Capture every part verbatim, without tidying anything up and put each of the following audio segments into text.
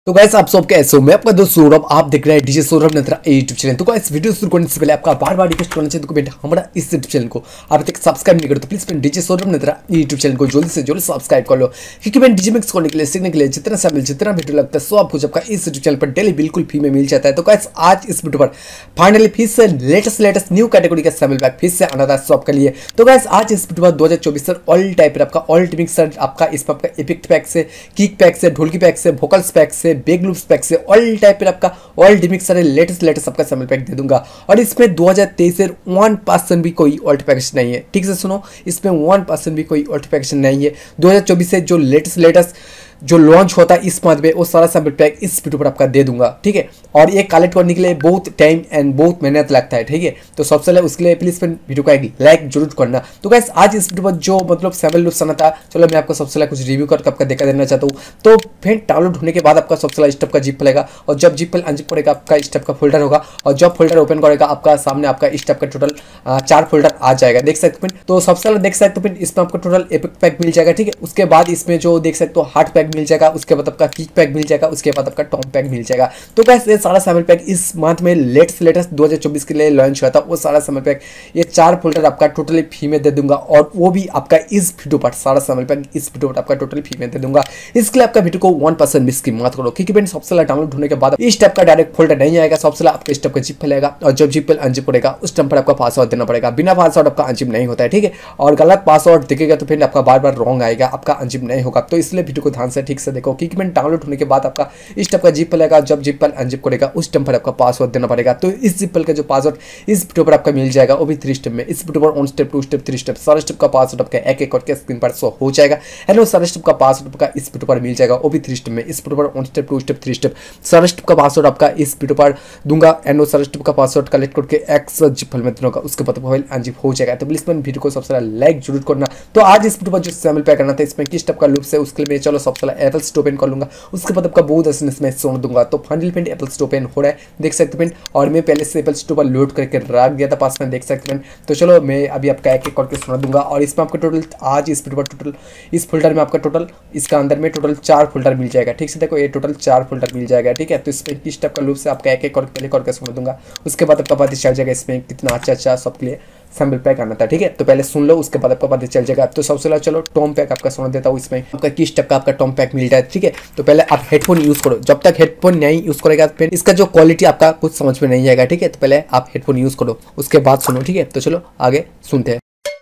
तो गाइस आप सब कैसे हो। मैं आपका दोस्त सौरभ, आप देख रहे हैं DJ Saurabh Natra YouTube channel. तो गाइस वीडियो शुरू करने से पहले आपका बार बार रिक्वेस्ट करना चाहिए तो बेटा हमारा इस यूट्यूब चैनल को अभी तक सब्सक्राइब नहीं करो तो please friend DJ Saurabh Natra YouTube channel को जल्दी से जल्दी सब्सक्राइब कर लो, क्योंकि मैं डीजे मिक्स करने के लिए सीखने के लिए जितना समय जितना वीडियो लगता है सब कुछ आपका इस यूट्यूब चैनल पर डेली बिल्कुल फ्री में मिल जाता है। तो गाइस आज इस वीडियो पर फाइनली फिर से लेटेस्ट लेटेस्ट न्यू कैटेगरी का सैम्पल पैक फिर से आना था सबके लिए। तो गाइस आज इस वीडियो पर दो हजार चौबीस ऑल टाइप आपका ऑल मिक्सर आपका इस पर आपका इफेक्ट पैक से, किक पैक से, ढोलकी पैक से, वोकल्स पैक से, बेग लूप्स पैक से ऑल टाइप पर आपका ऑल डिमिक्स सारे लेटेस्ट लेटेस्ट आपका सैम्पल पैक दे दूंगा। और इसमें दो हजार तेईस से वन परसेंट भी कोई ऑल्ट पैकेज नहीं है। ठीक से सुनो, इसमें वन परसेंट भी कोई ऑल्ट पैकेज नहीं है। दो हजार चौबीस से जो लेटेस्ट लेटेस्ट जो लॉन्च होता है इस मंथ में वो सारा सैम्पल पैक इस वीडियो पर आपका दे दूंगा। ठीक है, और ये कलेक्ट करने के लिए बहुत टाइम एंड बहुत मेहनत लगता है। ठीक है, तो सबसे पहले उसके लिए प्लीज वीडियो का एक लाइक जरूर करना। तो गाइस आज इस वीडियो पर जो मतलब सैम्पल लूप्स आना था, चलो मैं आपको सबसे पहले कुछ रिव्यू करके आपका देखा देना चाहता हूँ। तो फिर डाउनलोड होने के बाद आपका सबसे पहले स्टेप का जिप पड़ेगा, और जब जिप पहले अनजिप पड़ेगा आपका स्टेप का फोल्डर होगा, और जब फोल्डर ओपन करेगा आपका सामने आपका स्टेप का टोटल चार फोल्डर आ जाएगा। देख सकते हो। तो सबसे पहले देख सकते हो इसमें आपको टोटल एपिक पैक मिल जाएगा। ठीक है, उसके बाद इसमें जो देख सकते हो हार्ट पैक मिल जाएगा, उसके बाद आपका किक पैक मिल जाएगा, उसके बाद आपका टॉम पैक मिल जाएगा। तो गाइस ये सारा सैम्पल पैक इस मंथ में लेटेस्ट लेटेस्ट दो हजार चौबीस के लिए लॉन्च हुआ था, वो सारा सैम्पल पैक ये चार फोल्डर आपका टोटली फ्री में दे दूंगा, और वो भी आपका इस वीडियो पर सारा सैम्पल पैक इस वीडियो पर आपका टोटली फ्री में दे दूंगा। इसके लिए आपका वीडियो को वन परसेंट मिस की मत करो, क्योंकि सबसे पहले डाउनलोड होने के बाद इस टाइप का डायरेक्ट फोल्डर नहीं आएगा। सबसे पहले आपका स्टेप का जिप फैलेगा, और जब जिप अनजिप पड़ेगा उस टाइम पर आपका पासवर्ड देना पड़ेगा। बिना पासवर्ड आपका अनजिप नहीं होता है। ठीक है, और गलत पासवर्ड दिखेगा तो फिर आपका बार बार रॉन्ग आएगा, आपका अनजिप नहीं होगा। तो इसलिए वीडियो को ध्यान से ठीक से देखो, क्योंकि डाउनलोड होने के बाद आपका इस टाइप का जिप फैलेगा, जब जिप अनजिप करेगा उस टाइम पर आपका पासवर्ड देना पड़ेगा। तो इस जिप का जो पासवर्ड इस वीडियो पर आपका मिल जाएगा, वो भी थ्री स्टेप में। इस वीडियो पर one step, two step, three step सारा स्टेप का पासवर्ड आपका एक एक करके स्क्रीन पर शो हो जाएगा। एंड सारा स्टेप का पासवर्ड आपका इस वीडियो पर मिल जाएगा, वो भी थ्री स्टेप में। इस वीडियो पर one step, two step, three step सारा स्टेप का पासवर्ड आपका इस वीडियो पर दूंगा। एंड सारा स्टेप का पासवर्ड कलेक्ट करके एक्स जिप फाइल में दूंगा, उसके बाद मोबाइल अनजिप हो जाएगा। तो प्लीज वीडियो को सबसे लाइक जरूर करना। तो आज इस वीडियो पर जो सैम्पल पैक करना था इसमें किस टाइप का लूप है उसके लिए चलो सबसे पहले एप्पल स्टोर ओपन कर लूंगा, उसके बाद आपका बहुत आसान इसमें छोड़ दूंगा। तो finally paint Apple store open हो रहा है, देख सकते हैं। और मैं पहले से एप्पल स्टोर पर लोड करके रख दिया था पास में, देख सकते हैं। तो चलो मैं अभी आपका एक एक करके सुना दूंगा। और इसमें आपका टोटल आज इस वीडियो पर टोटल इस फोल्डर में आपका टोटल इसका अंदर में टोटल चार फोल्डर मिल जाएगा। ठीक से देखो, ये टोटल चार फोल्डर मिल जाएगा। ठीक है, तो इसमें किस टाइप का लूप से आपका एक एक करके पहले करके सुना दूंगा, उसके बाद आपका पता चल जाएगा इसमें कितना अच्छा अच्छा सबके लिए सैम्पल पैक आना था। ठीक है, तो पहले सुन लो, उसके बाद आपका पता चल जाएगा। तो सबसे पहले चलो टॉम पैक आपका सुना देता हूँ। इसमें आपका किस टाइप का आपका टॉम पैक मिल जाए। ठीक है, तो पहले आप हेडफोन यूज करो, जब तक हेडफोन नहीं यूज करेगा फिर इसका जो क्वालिटी आपका कुछ समझ में नहीं आएगा। ठीक है, तो पहले आप हेडफोन यूज करो, उसके बाद सुनो। ठीक है, तो चलो आगे सुनते हैं।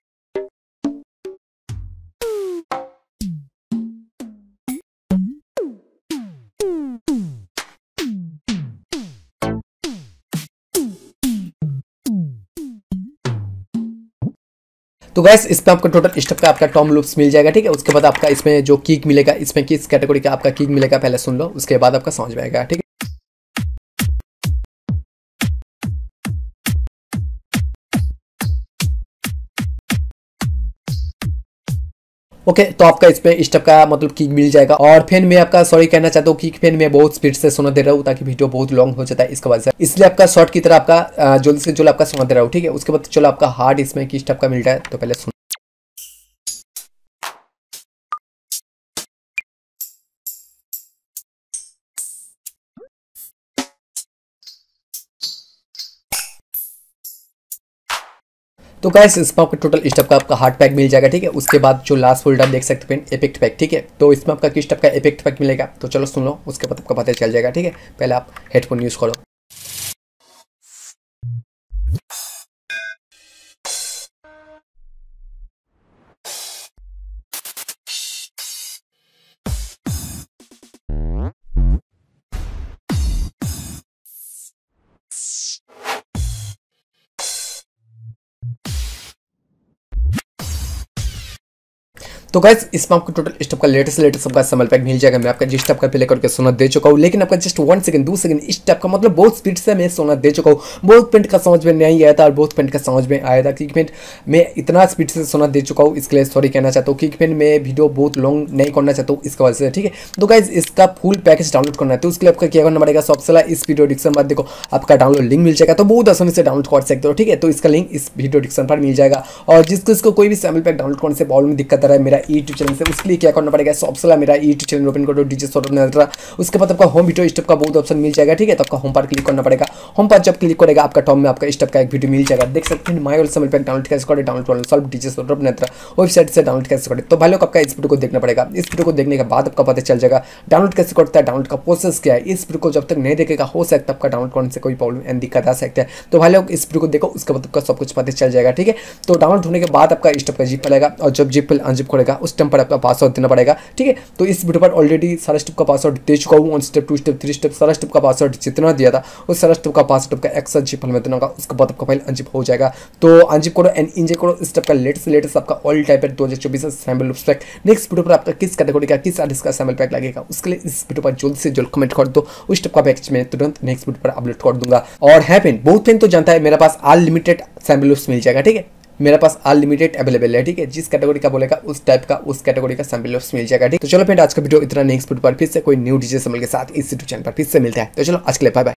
तो गैस इसमें आपको टोटल स्टेप का आपका टॉम लूप्स मिल जाएगा। ठीक है, उसके बाद आपका इसमें जो किक मिलेगा, इसमें किस कैटेगरी का आपका किक मिलेगा पहले सुन लो, उसके बाद आपका समझ में आएगा। ठीक है, ओके okay, तो आपका इसमें स्टेप का मतलब किक मिल जाएगा। और फिर मैं आपका सॉरी कहना चाहता हूँ कि फिर मैं बहुत स्पीड से सुना दे रहा हूँ ताकि वीडियो बहुत लॉन्ग हो जाता है इसके वजह से, इसलिए आपका शॉर्ट की तरह आपका जल्दी से जल्दी आपका सुना दे रहा हूँ। ठीक है, उसके बाद चलो आपका हार्ड इसमें किस स्टेप का मिलता है तो पहले सुन। तो गाइस इसमें आपको टोटल स्टेप का आपका हार्ट पैक मिल जाएगा। ठीक है, उसके बाद जो लास्ट फोल्डर देख सकते हैं इफेक्ट पैक। ठीक है, तो इसमें आपका किस टाइप का इफेक्ट पैक मिलेगा तो चलो सुन लो, उसके बाद आपका पता चल जाएगा। ठीक है, पहले आप हेडफोन यूज करो। तो गाइस इसमें आपको टोटल स्टेप का लेटेस्ट लेटेस्ट सबका सैम्पल पैक मिल जाएगा। मैं आपका जिस स्टेप का प्ले करके सुना दे चुका हूँ, लेकिन आपका जस्ट वन सेकंड दो सेकंड इस स्टेप का मतलब बहुत स्पीड से मैं सुना दे चुका हूँ। बहुत पेंट का समझ में नहीं आया था और बहुत पेंट का समझ में आया था, क्योंकि मैं इतना स्पीड से सुना दे चुका हूँ, इसके लिए सॉरी कहना चाहता हूँ। क्योंकि मैं वीडियो बहुत लॉन्ग नहीं करना चाहता हूँ इसका वजह से। ठीक है, तो गाइस इसका फुल पैकेज डाउनलोड करना है तो उसके लिए आपका क्या करना पड़ेगा, सबसे पहले इस वीडियो डिस्क्रिप्शन में देखो आपका डाउनलोड लिंक मिल जाएगा, तो बहुत आसानी से डाउनलोड कर सकते हो। ठीक है, तो इसका लिंक इस वीडियो डिस्क्रिप्शन पर मिल जाएगा। और जिस किसको कोई भी सैम्पल पैक डाउनलोड करने से प्रॉब्लम दिक्कत आ रहा है, मेरा मेरा यूट्यूब चैनल से। उसके लिए क्या करना पड़ेगा, सबसे पहले मेरा यूट्यूब चैनल ओपन करो डीजे सौरभ नेत्रा। उसके बाद आपका होम वीडियो स्टेप का बहुत ऑप्शन मिल जाएगा, ठीक है। तो आपका होम पर क्लिक करना पड़ेगा। होम पर जब क्लिक करेगा आपका टॉप में आपका स्टेप का एक वीडियो मिल जाएगा, देख सकते हैं। माय सेमल पैक डाउनलोड कैसे करें, डाउनलोड सॉल्व डीजे सौरभ नेत्रा वेबसाइट से डाउनलोड कैसे करें। तो भाई लोग आपका इस वीडियो को देखना पड़ेगा। इस वीडियो को देखने के बाद आपका पता चल जाएगा डाउनलोड कैसे करता है, डाउनलोड का प्रोसेस क्या है। इस वीडियो को जब तक नहीं देखेगा हो सकता है आपका डाउनलोड करने से कोई प्रॉब्लम एंड दिक्कत आ सकता है। तो भाई लोग इस वीडियो को देखो, उसके बाद आपका सब कुछ पता चल जाएगा, ठीक है। तो डाउनलोड होने के बाद आपका स्टेप का जिप मिलेगा और जब जिप अनजिप करेगा उस टाइम पर आपका पासवर्ड देना पड़ेगा, ठीक है। तो इस वीडियो पर ऑलरेडी सारा स्टेप का पासवर्ड दे चुका हूँ। One step, two step, three step, सारा स्टेप का पासवर्ड जितना दिया था उस सारा स्टेप का पासवर्ड का एक्सेस जिप में देना होगा। उसके बाद आपका फाइल अनजिप हो जाएगा। तो अनजिप करो एंड इंजॉय करो स्टेप का लेटेस्ट लेटेस्ट आपका ऑल टाइप दो हज़ार चौबीस sample loops pack. Next video पर आपका किस कैटेगरी का किस आर्टिस्ट का सैम्पल पैक लगेगा उसके लिए इस वीडियो पर जल्द से जल्द कमेंट कर दो। उस स्टेप का पैकेज में तुरंत नेक्स्ट वीडियो पर अपलोड कर दूंगा। और है पेन बहुत पेन तो जानता है मेरे पास अनलिमिटेड सैम्पल लूप्स मिल जाएगा, ठीक है। मेरे पास अनलिमिटेड अवेलेबल है, ठीक है। जिस कैटेगरी का बोलेगा उस टाइप का उस कैटेगरी का सैम्पल लूप्स मिल जाएगा, ठीक। तो चलो फ्रेंड आज का वीडियो इतना। नेक्स्ट वीडियो पर फिर से कोई न्यू डीजे सैम्पल के साथ इस यूट्यूब चैनल पर फिर से मिलता है। तो चलो आज के लिए बाय बाय।